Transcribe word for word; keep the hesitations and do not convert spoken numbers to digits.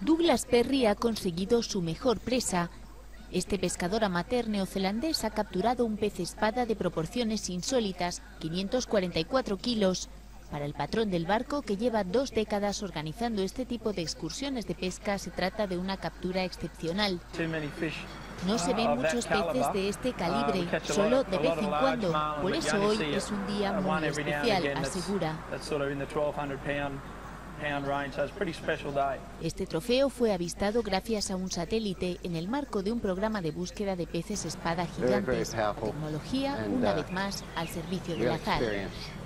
Douglas Perry ha conseguido su mejor presa. Este pescador amateur neozelandés ha capturado un pez espada de proporciones insólitas, quinientos cuarenta y cuatro kilos. Para el patrón del barco, que lleva dos décadas organizando este tipo de excursiones de pesca, se trata de una captura excepcional. No se ven muchos peces de este calibre, solo de vez en cuando. Por eso hoy es un día muy especial, asegura. Este trofeo fue avistado gracias a un satélite en el marco de un programa de búsqueda de peces espada gigantes. Tecnología, una vez más, al servicio del azar.